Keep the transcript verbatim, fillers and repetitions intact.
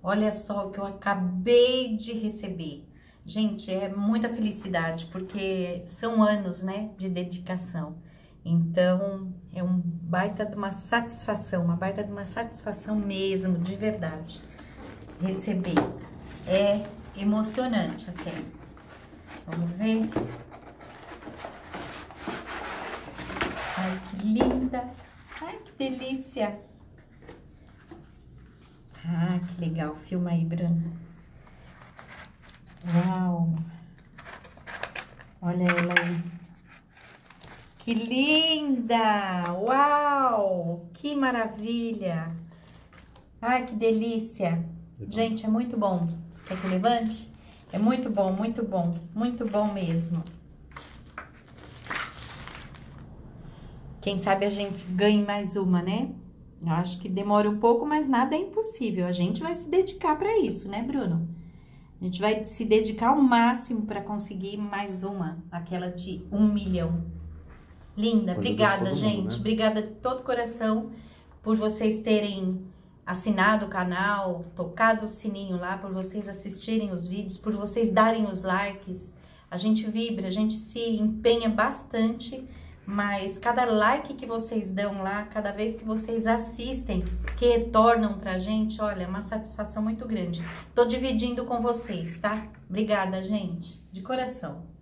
Olha só o que eu acabei de receber. Gente, é muita felicidade, porque são anos, né, de dedicação. Então, é um baita de uma satisfação, uma baita de uma satisfação mesmo, de verdade, receber. É emocionante até. Vamos ver. Ai, que linda. Ai, que delícia. Ah, que legal. Filma aí, Bruno. Uau. Olha ela aí. Que linda! Uau! Que maravilha! Ai, que delícia! Gente, é muito bom. Quer que eu levante? É muito bom, muito bom. Muito bom mesmo. Quem sabe a gente ganhe mais uma, né? Eu acho que demora um pouco, mas nada é impossível. A gente vai se dedicar para isso, né, Bruno? A gente vai se dedicar ao máximo para conseguir mais uma, aquela de um milhão. Linda, obrigada, gente. Mundo, né? Obrigada de todo o coração por vocês terem assinado o canal, tocado o sininho lá, por vocês assistirem os vídeos, por vocês darem os likes. A gente vibra, a gente se empenha bastante, mas cada like que vocês dão lá, cada vez que vocês assistem, que retornam pra gente, olha, é uma satisfação muito grande. Tô dividindo com vocês, tá? Obrigada, gente, de coração.